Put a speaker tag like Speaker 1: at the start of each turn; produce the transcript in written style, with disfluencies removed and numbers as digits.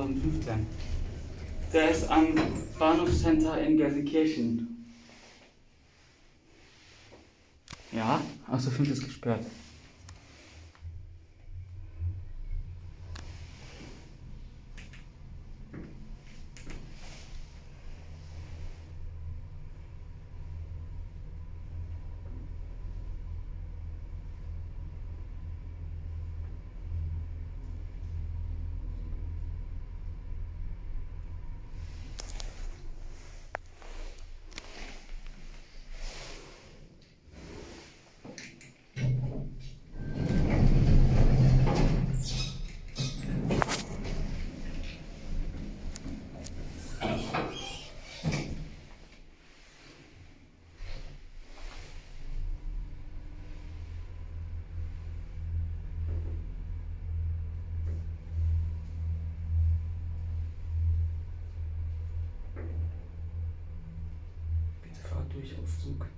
Speaker 1: 2015. Der ist am Bahnhofscenter in Gelsenkirchen. Ja, also 5 ist gesperrt.
Speaker 2: Bitte fahr durch Aufzug.